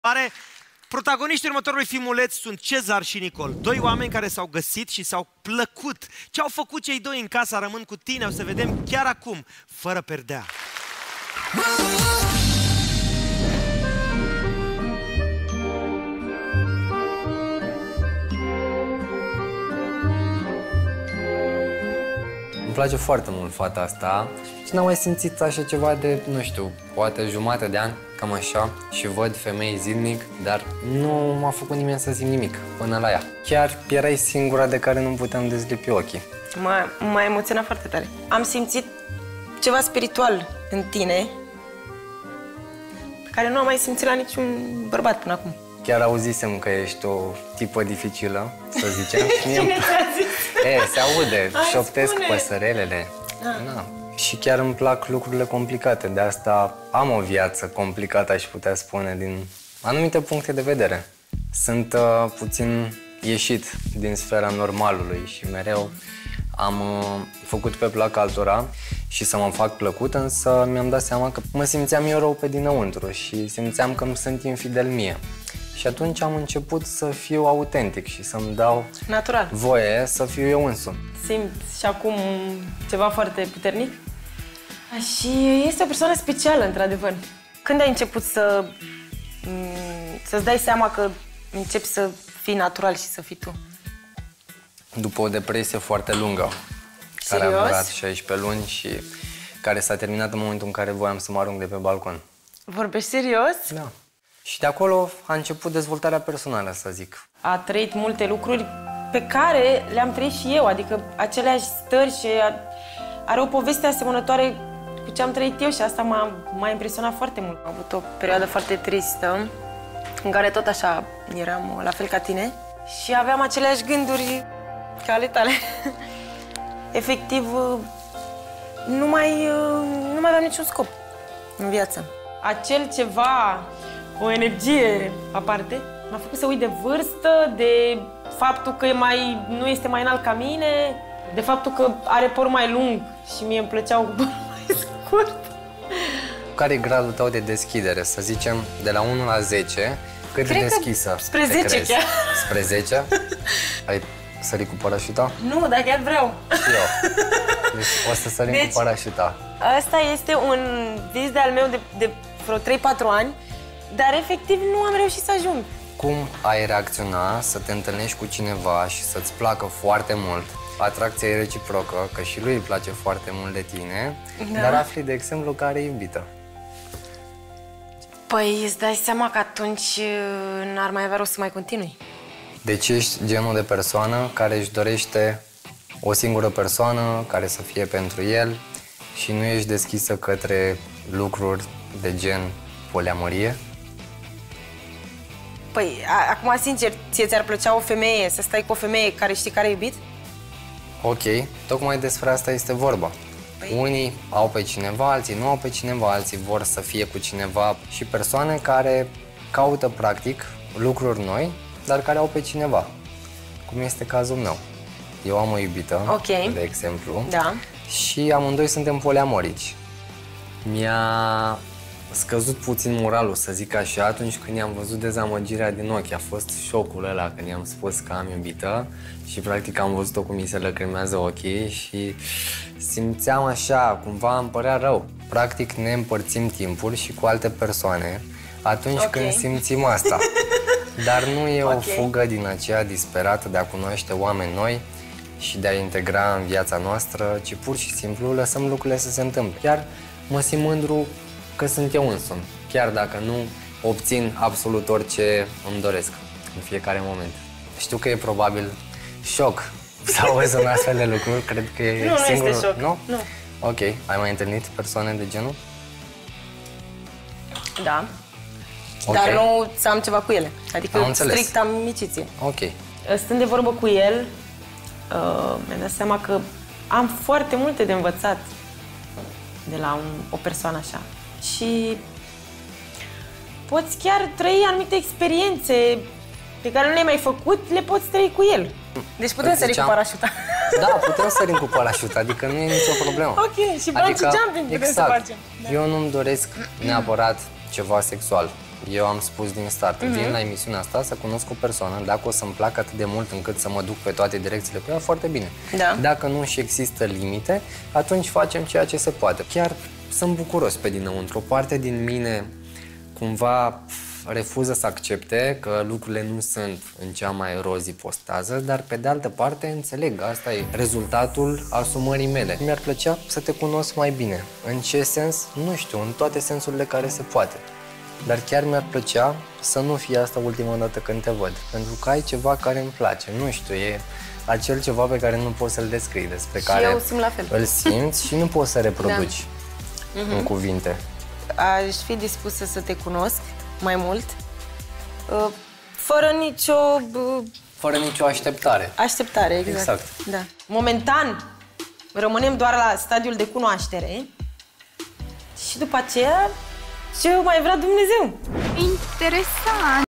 Protagoniștii următorului filmuleț sunt Cezar și Nicol, doi oameni care s-au găsit și s-au plăcut. Ce au făcut cei doi în casa Rămân cu tine o să vedem chiar acum, fără perdea. Îmi place foarte mult fata asta și n-am mai simțit așa ceva de, nu știu, poate jumătate de an, cam așa, și văd femei zilnic, dar nu m-a făcut nimeni să simt nimic până la ea. Chiar erai singura de care nu puteam dezlipi ochii. M-a emoționat foarte tare. Am simțit ceva spiritual în tine, pe care nu am mai simțit la niciun bărbat până acum. Chiar auzisem că ești o tipă dificilă, să zicem. Cine ți-a zis? Se aude, șoptesc păsărelele. Na. Și chiar îmi plac lucrurile complicate, de asta am o viață complicată, aș putea spune, din anumite puncte de vedere. Sunt puțin ieșit din sfera normalului și mereu am făcut pe plac altora și să mă fac plăcut, însă mi-am dat seama că mă simțeam eu rău pe dinăuntru și simțeam că îmi sunt infidel mie. Și atunci am început să fiu autentic și să-mi dau natural voie să fiu eu însumi. Simți și acum ceva foarte puternic? Și este o persoană specială, într-adevăr. Când ai început să-ți dai seama că începi să fii natural și să fii tu? După o depresie foarte lungă, care a durat 16 luni și care s-a terminat în momentul în care voiam să mă arunc de pe balcon. Vorbești serios? Da. Și de acolo a început dezvoltarea personală, să zic. A trăit multe lucruri pe care le-am trăit și eu, adică aceleași stări și are o poveste asemănătoare cu ce am trăit eu și asta m-a impresionat foarte mult. Am avut o perioadă foarte tristă în care tot așa eram la fel ca tine și aveam aceleași gânduri ca ale tale. Efectiv, nu mai aveam niciun scop în viață. Acel ceva, o energie aparte, m-a făcut să uit de vârstă, de faptul că nu este mai înalt ca mine, de faptul că are păr mai lung și mie îmi plăceau cu păr mai scurt. Care e gradul tău de deschidere? Să zicem, de la 1 la 10, cât de deschisă? Spre 10 chiar. Spre 10? Ai sărit cu parașuta? Nu, dar chiar vreau. Și eu. Deci o să sărim cu parașuta. Asta este un vis de-al meu de vreo 3-4 ani, dar efectiv nu am reușit să ajung. Cum ai reacționa să te întâlnești cu cineva și să-ți placă foarte mult, atracția e reciprocă, că și lui îi place foarte mult de tine, dar afli, de exemplu, că are iubită? Păi îți dai seama că atunci n-ar mai avea rost să mai continui. Deci ești genul de persoană care își dorește o singură persoană care să fie pentru el și nu ești deschisă către lucruri de gen poliamorie? Păi, acum, sincer, ție ți-ar plăcea o femeie, să stai cu o femeie care știi care a iubit? Ok, tocmai despre asta este vorba. Unii au pe cineva, alții nu au pe cineva, alții vor să fie cu cineva și persoane care caută, practic, lucruri noi, dar care au pe cineva, cum este cazul meu. Eu am o iubită, de exemplu, și amândoi suntem poliamorici. Mi-a scăzut puțin moralul, să zic așa, atunci când i-am văzut dezamăgirea din ochi. A fost șocul ăla când i-am spus că am iubită și practic am văzut-o cum mi se lăcrimează ochii și simțeam așa, cumva îmi părea rău. Practic ne împărțim timpul și cu alte persoane atunci când simțim asta. Dar nu e o fugă din aceea disperată de a cunoaște oameni noi și de a integra în viața noastră, ci pur și simplu lăsăm lucrurile să se întâmple. Chiar mă simt mândru că sunt eu însumi, chiar dacă nu obțin absolut orice îmi doresc în fiecare moment. Știu că e probabil șoc să auzi un astfel de lucruri, cred că e singurul... Nu este șoc. Nu? Nu. Ok. Ai mai întâlnit persoane de genul? Da. Dar nu să am ceva cu ele. Adică strict amiciție. Ok. Stând de vorbă cu el, mi-am dat seama că am foarte multe de învățat de la o persoană așa. Și poți chiar trăi anumite experiențe pe care nu le-ai mai făcut, le poți trăi cu el. Deci putem sări cu parașuta. Da, putem sări cu parașuta, adică nu e nicio problemă. Ok, și bungee jumping putem să facem. Eu nu-mi doresc neapărat ceva sexual. Eu am spus din start, vin la emisiunea asta să cunosc o persoană, dacă o să-mi placă atât de mult încât să mă duc pe toate direcțiile cu ea, foarte bine. Da. Dacă nu și există limite, atunci facem ceea ce se poate. Chiar sunt bucuros pe dinăuntru. O parte din mine cumva refuză să accepte că lucrurile nu sunt în cea mai rozi postază, dar pe de altă parte înțeleg, asta e rezultatul asumării mele. Mi-ar plăcea să te cunosc mai bine. În ce sens? Nu știu, în toate sensurile care se poate. Dar chiar mi-ar plăcea să nu fie asta ultima dată când te văd, pentru că ai ceva care îmi place, nu știu, e acel ceva pe care nu poți să-l descrii, despre care eu simt la fel. îl simți și nu poți să reproduci în cuvinte. Aș fi dispusă să te cunosc mai mult, fără nicio așteptare. așteptare, exact. Da. Momentan rămânem doar la stadiul de cunoaștere și după aceea ce mai vrea Dumnezeu. Interesant!